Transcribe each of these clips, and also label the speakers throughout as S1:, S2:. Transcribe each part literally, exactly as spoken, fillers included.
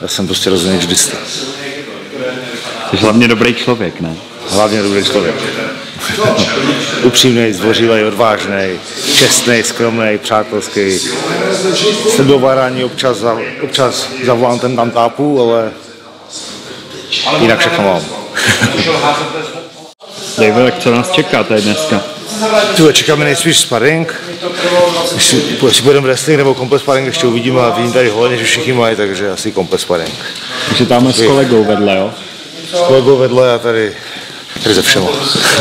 S1: jsem prostě rozhodně vždycky.
S2: Jsi hlavně dobrý člověk, ne?
S1: Hlavně dobrý člověk. Upřímnej, zdvořilej, odvážnej, čestnej, skromnej, přátelský. Jsem do varání, občas, za, občas za volantem tam tápu, ale jinak všechno mám.
S2: David, co nás čeká tady dneska?
S1: Tu čekáme nejspíš sparring. Jestli, jestli budeme wrestling nebo komplet sparring, ještě uvidíme, a vidím tady hodně, že všichni mají, takže asi komplet sparring.
S2: Takže tam s kolegou vedle, jo?
S1: S kolegou vedle a tady, tady ze všema.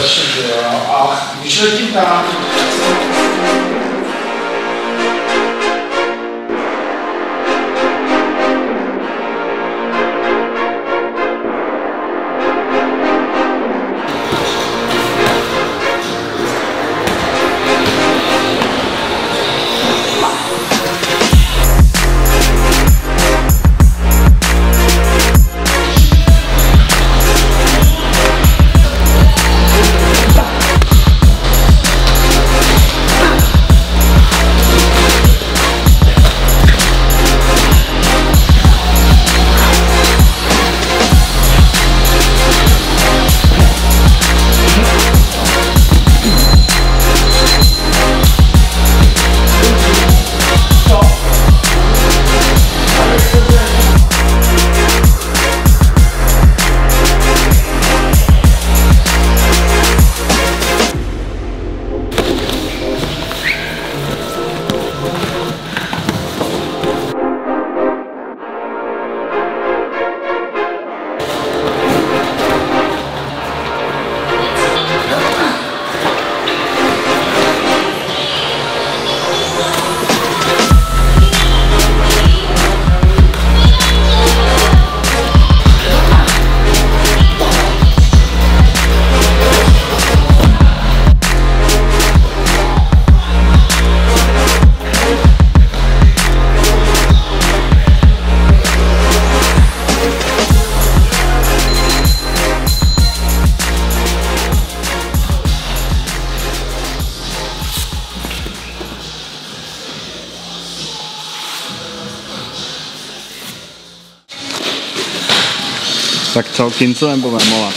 S2: Tak co, Kinco nebo Vemola?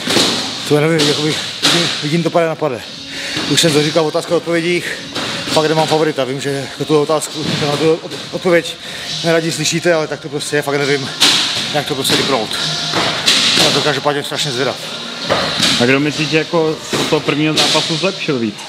S1: To nevím, jakoby, vidím, vidím to pade na pade. Už jsem to říkal v otázkách a odpovědích, fakt nemám favorita. Vím, že jako tu otázku, na tu odpověď neradí slyšíte, ale tak to prostě je, fakt nevím, jak to prostě vypnout. Ale to každopádně strašně zvědav.
S2: A kdo myslíš, že jako z toho prvního zápasu zlepšil víc?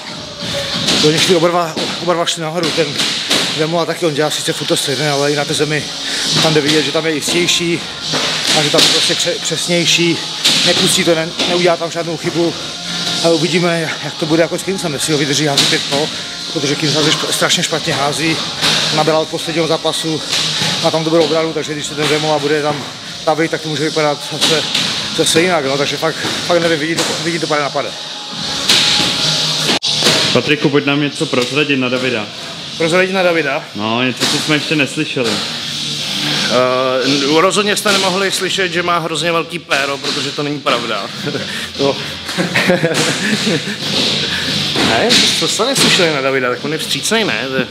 S1: To šli oba dva, oba dva šli nahoru, ten Vemola taky, on dělá sice furt stejné, ale i na té zemi tam jde vidět, že tam je jistější a že tam je prostě přesnější, nepustí to, ne, neudělá tam žádnou chybu, ale uvidíme, jak to bude jako s Kincem, jestli ho vydrží házet pětko, protože Kinc strašně špatně hází, naběla od posledního zápasu, má tam dobrou obranu, takže když se ten Vemola bude tam tavit, tak to může vypadat zase, zase jinak, no, takže fakt, fakt nevím, vidí to, vidí to pade na pade.
S2: Patriku, pojď nám něco prozradit na Davida.
S1: Prozradit na Davida?
S2: No, něco, co jsme ještě neslyšeli.
S3: Uh, rozhodně jste nemohli slyšet, že má hrozně velký péro, protože to není pravda. to... ne, to jste neslyšeli na Davida, tak on je vstřícnej, ne? To...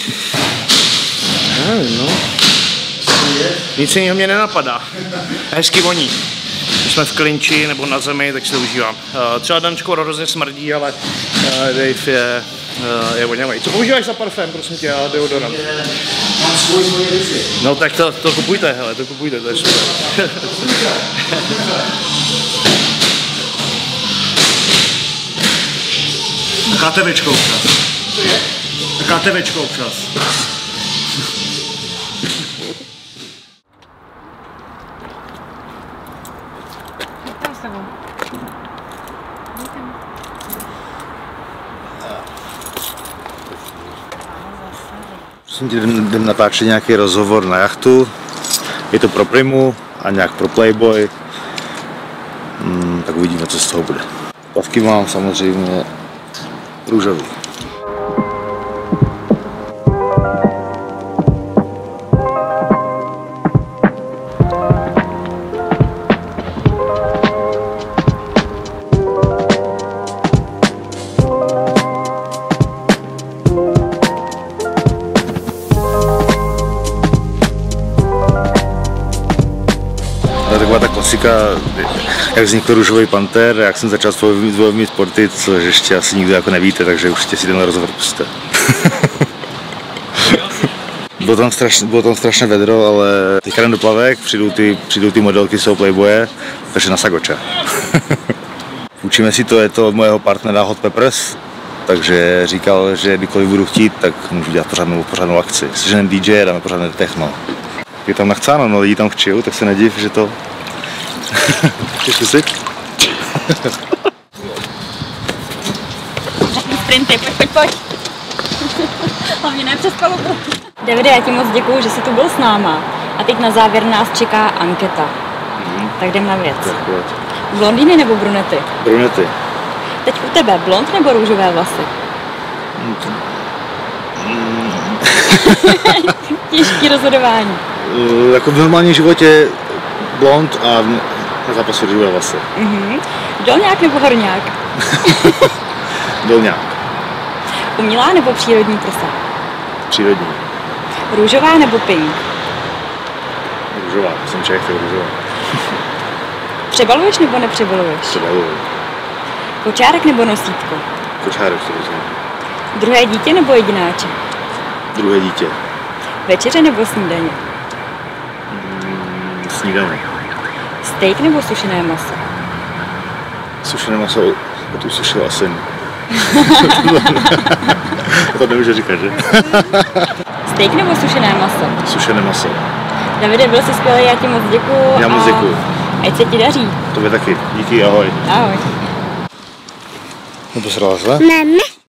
S3: nevím, no. Nic jiného mě nenapadá. Hezky voní. Když jsme v klinči nebo na zemi, tak si to užívám. Uh, třeba Dančko hrozně smrdí, ale uh, Dave je, uh, je voněvej. Co používáš za parfém, prosím tě, a deodorant?
S1: Mám svůj svoje věci.
S3: No tak to, to kupujte, hele, to kupujte, to je super.
S1: KTVčko občas. KTVčko občas. Prosím tě, jdem natáčet nějaký rozhovor na jachtu. Je to pro Primu a nějak pro Playboy. Hmm, tak uvidíme, co z toho bude. Plavky mám samozřejmě růžový. otázka, jak vznikl Růžový panter, jak jsem začal s dvojovými sporty, což ještě asi nikdo jako nevíte, takže určitě si tenhle rozhovor pusťte. Bylo tam, strašně, bylo tam strašně vedro, ale teďka jdem do plavek, přijdou ty, přijdou ty modelky z toho Playboye, takže na Sagoče. Učíme si to, je to od mojeho partnera Hot Peppers, takže říkal, že kdykoliv budu chtít, tak můžu dělat pořádnou, pořádnou akci. Jestliže jen D J, dáme pořádné techno. Je tam nachcáno, no lidi tam chčijou, tak se nediv, že to... Chceš si?
S4: Sprinty, pojď, pojď, pojď. Hlavně ne přes palubu. Davide, já ti moc děkuju, že jsi tu byl s náma. A teď na závěr nás čeká anketa. Mm-hmm. Tak jdem na věc. Blondýny nebo brunety?
S1: Brunety.
S4: Teď u tebe, blond nebo růžové vlasy?
S1: Mm.
S4: Těžký rozhodování.
S1: Uh, jako v normálním životě blond a na zápasu růžové vlasy.
S4: Mm-hmm. Dolňák nebo horňák?
S1: Dolňák.
S4: Umělá nebo přírodní prsa?
S1: Přírodní.
S4: Růžová nebo pink?
S1: Růžová, jsem Čech, tak růžová.
S4: Přebaluješ nebo nepřebaluješ?
S1: Přebaluju.
S4: Kočárek nebo nosítko?
S1: Kočárek to rozumím.
S4: Druhé dítě nebo jedináček?
S1: Druhé dítě.
S4: Večeře nebo snídaně?
S1: Mm, snídaně.
S4: Steak nebo sušené maso?
S1: Sušené maso od usušila syn. To nemůže říkat, že?
S4: Steak nebo sušené maso?
S1: Sušené maso.
S4: Davide, byl jsi skvělý, já ti moc děkuju.
S1: Já moc děkuju.
S4: Ať se ti daří.
S1: Tobě taky. Díky, ahoj.
S4: Ahoj.
S1: No posrala se?
S5: Mama.